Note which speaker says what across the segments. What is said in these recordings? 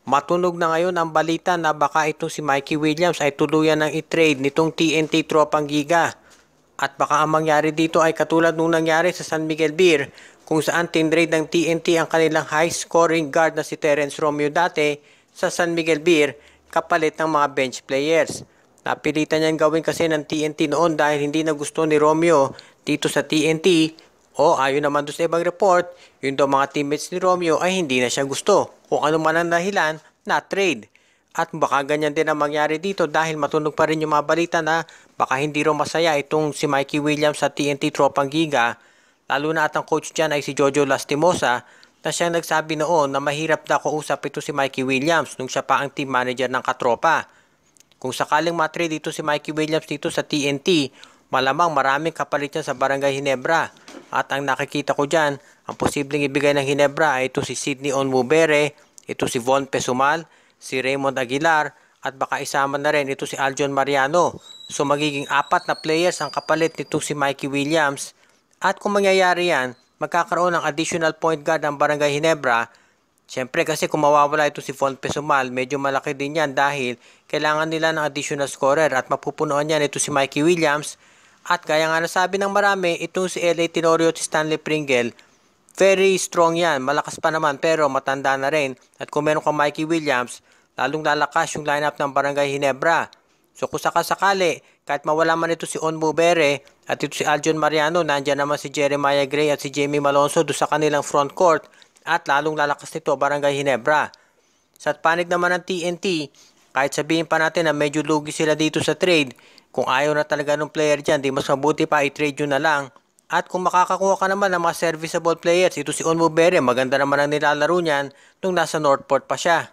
Speaker 1: Matunog na ngayon ang balita na baka itong si Mikey Williams ay tuluyan ng i-trade nitong TNT Tropang Giga. At baka ang mangyari dito ay katulad nung nangyari sa San Miguel Beer kung saan tinrade ng TNT ang kanilang high-scoring guard na si Terence Romeo dati sa San Miguel Beer kapalit ng mga bench players. Napilitan niyang gawin kasi ng TNT noon dahil hindi na gusto ni Romeo dito sa TNT o ayon naman doon sa ibang report, yung daw mga teammates ni Romeo ay hindi na siya gusto kung ano man ang dahilan na trade. At baka ganyan din ang mangyari dito dahil matunog pa rin yung mga balita na baka hindi rin masaya itong si Mikey Williams sa TNT Tropang Giga, lalo na at ang coach dyan ay si Jojo Lastimosa na siyang nagsabi noon na mahirap na kausap ito si Mikey Williams nung siya pa ang team manager ng Katropa. Kung sakaling matrade dito si Mikey Williams dito sa TNT, malamang maraming kapalit niya sa Barangay Ginebra. At ang nakikita ko dyan, ang posibleng ibigay ng Ginebra ay ito si Sidney Onmubere, ito si Von Pesumal, si Raymond Aguilar, at baka isama na rin ito si Aljon Mariano. So magiging 4 na players ang kapalit nito si Mikey Williams. At kung mangyayari yan, magkakaroon ng additional point guard ang Barangay Ginebra. Siyempre kasi kung mawawala ito si Von Pesumal, medyo malaki din yan dahil kailangan nila ng additional scorer at mapupunuan yan ito si Mikey Williams. At kaya nga nasabi ng marami, itong si LA Tenorio at Stanley Pringle, very strong yan, malakas pa naman pero matanda na rin. At kung meron kang Mikey Williams, lalong lalakas yung lineup ng Barangay Ginebra. So kung sakasakali, kahit mawala man ito si Onmubere at ito si Aljon Mariano, nandyan naman si Jeremiah Gray at si Jamie Malonzo doon sa kanilang front court at lalong lalakas nito Barangay Ginebra. Sa panig naman ng TNT, kahit sabihin pa natin na medyo lugi sila dito sa trade, kung ayaw na talaga ng player dyan, di mas mabuti pa i-trade nyo na lang. At kung makakakuha ka naman ng mga serviceable players, ito si Onmubere, maganda naman ang nilalaro niyan nung nasa Northport pa siya.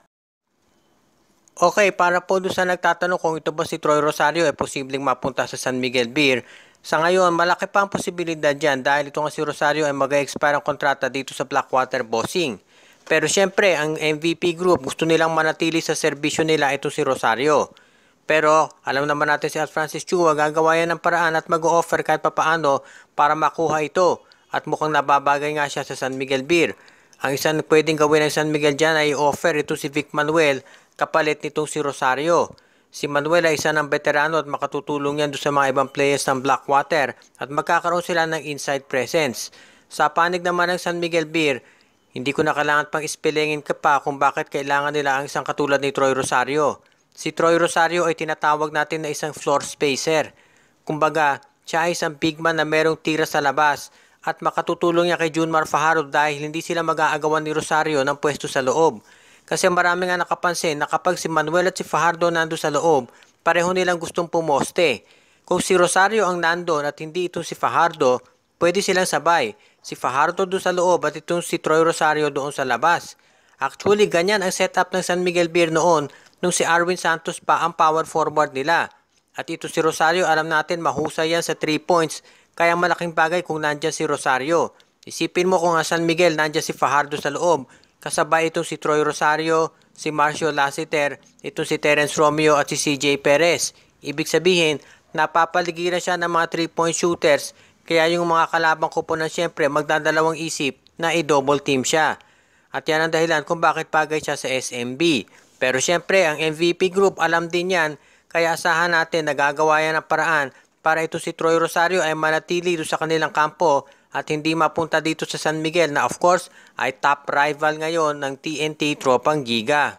Speaker 1: Okay, para po doon sa nagtatanong kung ito ba si Troy Rosario ay posibleng mapunta sa San Miguel Beer. Sa ngayon, malaki pa ang posibilidad dyan dahil ito nga si Rosario ay mag-expire ang kontrata dito sa Blackwater Bossing. Pero syempre, ang MVP group gusto nilang manatili sa serbisyo nila ito si Rosario. Pero alam naman natin si Al Francis Chua gagawa yan ng paraan at mag-o-offer kahit papaano para makuha ito. At mukhang nababagay nga siya sa San Miguel Beer. Ang isang pwedeng gawin ng San Miguel dyan ay offer ito si Vic Manuel kapalit nitong si Rosario. Si Manuel ay isa ng veterano at makatutulong yan doon sa mga ibang players ng Blackwater at magkakaroon sila ng inside presence. Sa panig naman ng San Miguel Beer, hindi ko na kailangan pang ispelengin ka pa kung bakit kailangan nila ang isang katulad ni Troy Rosario. Si Troy Rosario ay tinatawag natin na isang floor spacer. Kumbaga, siya ay isang big man na merong tira sa labas at makatutulong niya kay Junmar Fajardo dahil hindi sila mag-aagawan ni Rosario ng pwesto sa loob. Kasi marami nga nakapansin na kapag si Manuel at si Fajardo nando sa loob, pareho nilang gustong pumoste. Kung si Rosario ang nandun at hindi itong si Fajardo, pwede silang sabay. Si Fajardo doon sa loob at itong si Troy Rosario doon sa labas. Actually, ganyan ang setup ng San Miguel Beer noon nung si Arwin Santos pa ang power forward nila. At ito si Rosario, alam natin mahusay yan sa 3 points, kaya malaking bagay kung nandyan si Rosario. Isipin mo kung ang San Miguel nandyan si Fajardo sa loob, kasabay itong si Troy Rosario, si Marcio Lassiter, itong si Terence Romeo at si CJ Perez. Ibig sabihin, napapaligiran siya ng mga 3-point shooters, kaya yung mga kalabang ko po na siyempre magdadalawang isip na i-double team siya. At yan ang dahilan kung bakit bagay siya sa SMB. Pero syempre, ang MVP group alam din yan, kaya asahan natin nagagawa yan ng paraan para ito si Troy Rosario ay manatili doon sa kanilang kampo at hindi mapunta dito sa San Miguel na of course ay top rival ngayon ng TNT Tropang Giga.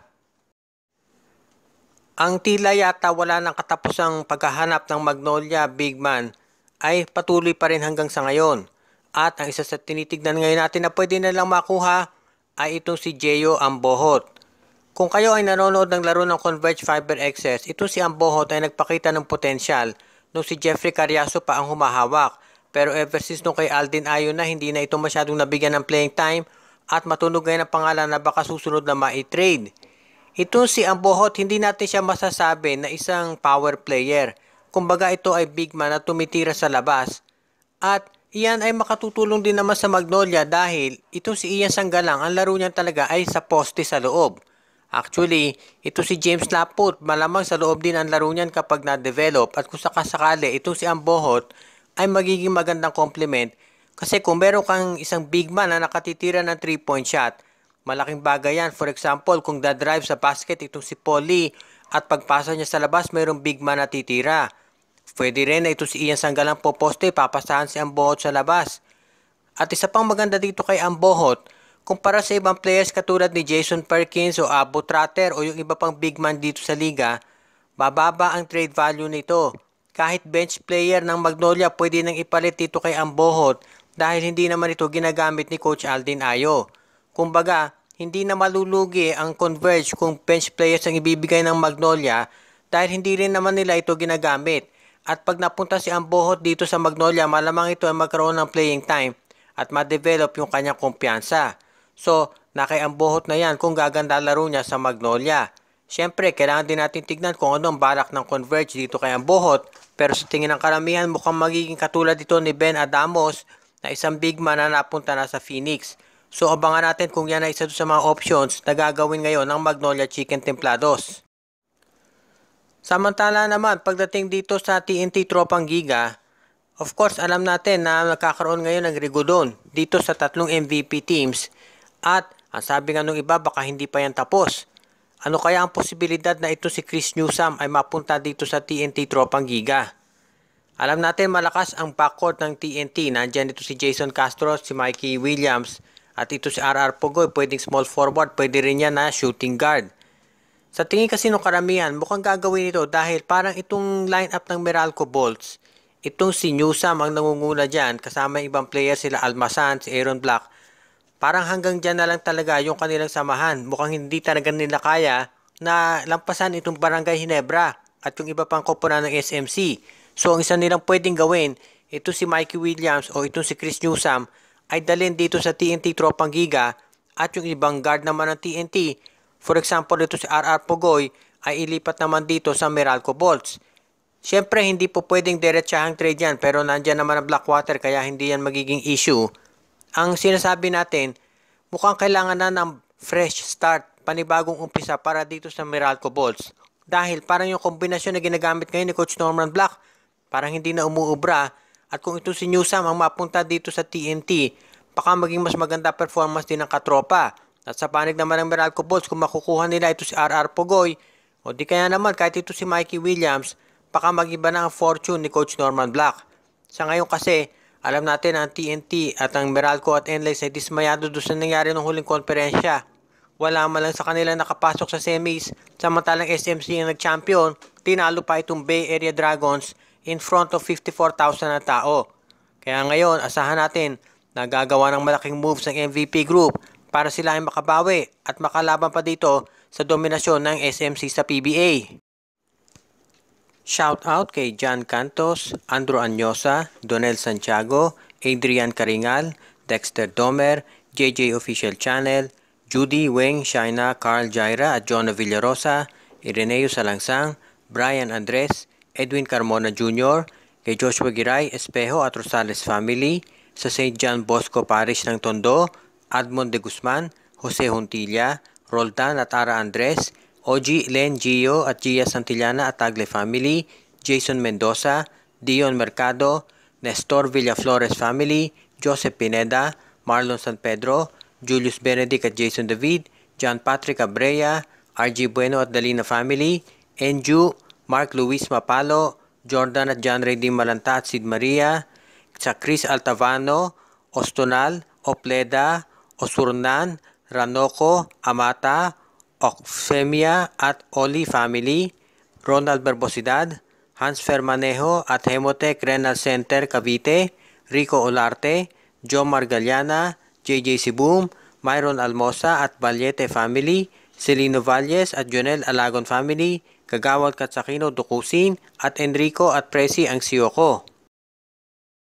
Speaker 1: Ang tila yata wala ng katapusang paghahanap ng Magnolia Big Man ay patuloy pa rin hanggang sa ngayon. At ang isa sa tinitignan ngayon natin na pwede na lang makuha ay itong si Gio Ambohot. Kung kayo ay nanonood ng laro ng Converge Fiber XS, ito si Ambohot ay nagpakita ng potensyal nung si Jeffrey Carriazo pa ang humahawak. Pero ever since nung kay Aldin Ayon na hindi na ito masyadong nabigyan ng playing time at matunog ngayon ang pangalan na baka susunod na ma-trade. Ito si Ambohot, hindi natin siya masasabi na isang power player. Kumbaga ito ay big man na tumitira sa labas. At iyan ay makatutulong din naman sa Magnolia dahil itong si Ian Sanggalang, ang laro niya talaga ay sa poste sa loob. Actually, ito si James Laput, malamang sa loob din ang laro niyan kapag na-develop at kung sakasakali itong si Ambohot ay magiging magandang compliment kasi kung meron kang isang big man na nakatitira ng 3-point shot, Malaking bagay yan. For example, kung dadrive sa basket itong si Paulie at pagpasa niya sa labas, mayroong big man na titira. Pwede rin na ito si Ian Sanggalang po poste, papasahan si Ambohot sa labas. At isa pang maganda dito kay Ambohot, kumpara sa ibang players katulad ni Jason Perkins o Abo Trotter o yung iba pang big man dito sa liga, bababa ang trade value nito. Kahit bench player ng Magnolia pwede nang ipalit dito kay Ambohot dahil hindi naman ito ginagamit ni Coach Aldin Ayo. Kumbaga, hindi na malulugi ang Converge kung bench players ang ibibigay ng Magnolia dahil hindi rin naman nila ito ginagamit. At pag napunta si Ambohot dito sa Magnolia, malamang ito ay magkaroon ng playing time at ma-develop yung kanyang kumpiyansa. So, na kay Ambohot na yan kung gaganda laro niya sa Magnolia. Siyempre, kailangan din natin tignan kung ano ang balak ng Converge dito kay Ambohot. Pero sa tingin ng karamihan, mukhang magiging katulad ito ni Ben Adamos na isang big man na napunta na sa Phoenix. So, abangan natin kung yan ay isa sa mga options na gagawin ngayon ng Magnolia Chicken Templados. Samantala naman, pagdating dito sa TNT Tropang Giga, of course, alam natin na nakakaroon ngayon ng rigodon dito sa tatlong MVP teams. At ang sabi nga nung iba, baka hindi pa yan tapos. Ano kaya ang posibilidad na ito si Chris Newsome ay mapunta dito sa TNT Tropang Giga? Alam natin malakas ang backcourt ng TNT. Nandyan ito si Jason Castro, si Mikey Williams, at ito si RR Pugoy. Pwedeng small forward, pwede rin yan na shooting guard. Sa tingin kasi ng karamihan, mukhang gagawin ito dahil parang itong lineup ng Meralco Bolts, itong si Newsome ang nangunguna dyan, kasama yung ibang players sila Almasan, si Aaron Black. Parang hanggang dyan na lang talaga yung kanilang samahan. Mukhang hindi talaga nila kaya na lampasan itong Barangay Ginebra at yung iba pang koponan ng SMC. So ang isa nilang pwedeng gawin, ito si Mikey Williams o itong si Chris Newsome ay dalhin dito sa TNT Tropang Giga at yung ibang guard naman ng TNT. For example, ito si RR Pugoy ay ilipat naman dito sa Meralco Bolts. Siyempre, hindi po pwedeng diretsahang trade yan pero nandyan naman ang Blackwater kaya hindi yan magiging issue. Ang sinasabi natin, mukhang kailangan na ng fresh start, panibagong umpisa para dito sa Meralco Bolts. Dahil parang yung kombinasyon na ginagamit ngayon ni Coach Norman Black, parang hindi na umuubra. At kung ito si Newsome ang mapunta dito sa TNT, baka maging mas maganda performance din ng katropa. At sa panig naman ng Meralco Bolts, kung makukuha nila ito si RR Pugoy, o di kaya naman kahit ito si Mikey Williams, baka mag-iba na ang fortune ni Coach Norman Black. Sa ngayon kasi, alam natin ang TNT at ang Meralco at NLEX ay dismayado doon sa nangyari ng huling konferensya. Wala man lang sa kanila nakapasok sa semis, samantalang SMC ang nag-champion, tinalo pa itong Bay Area Dragons in front of 54,000 na tao. Kaya ngayon, asahan natin na gagawa ng malaking moves ng MVP group para sila ay makabawi at makalaban pa dito sa dominasyon ng SMC sa PBA. Shout out kay John Cantos, Andrew Anyosa, Donel Santiago, Adrian Caringal, Dexter Domer, JJ Official Channel, Judy Weng, Shaina, Carl Jaira at Jonah Villarosa, Ireneo Salangsang, Brian Andres, Edwin Carmona Jr., kay Joshua Giray, Espejo at Rosales family, sa St. John Bosco Parish ng Tondo, Admond de Guzman, Jose Hontilla, Roldan at Ara Andres, OG, Len, Gio at Gia Santillana at Tagle family, Jason Mendoza, Dion Mercado, Nestor Villaflores family, Joseph Pineda, Marlon San Pedro, Julius Benedict at Jason David, John Patrick Abrea, RG Bueno at Dalina family, Enju, Mark Luis Mapalo, Jordan at John Ray Di Malanta at Sid Maria, sa Chris Altavano, Ostonal, Opleda, Osurnan, Ranoco, Amata, Oxfemia at Oli family, Ronald Barbosidad, Hans Fermanejo at Hemotech Renal Center Cavite, Rico Olarte, Jomar Galiana, JJ Sibum, Myron Almosa at Valiete family, Celino Valles at Jonel Alagon family, Kagawad Katsakino Dukusin at Enrico at Presi ang Siyoko.